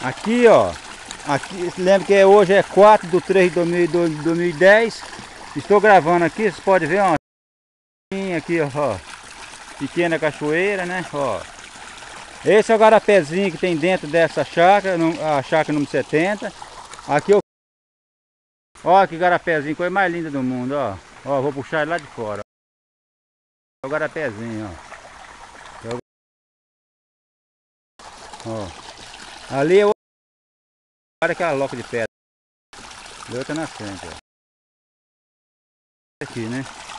Aqui, ó. Aqui, lembra que hoje é 4/3/2010. Estou gravando aqui, vocês podem ver, ó. Aqui, ó. Pequena cachoeira, né? Ó. Esse é o garapézinho que tem dentro dessa chácara, a chácara número 70. Aqui eu... Ó que garapézinho, coisa mais linda do mundo, ó. Ó, vou puxar ele lá de fora. É o garapézinho, ó. Ali é aquela loca de pedra. E outra na frente, ó. Aqui, né?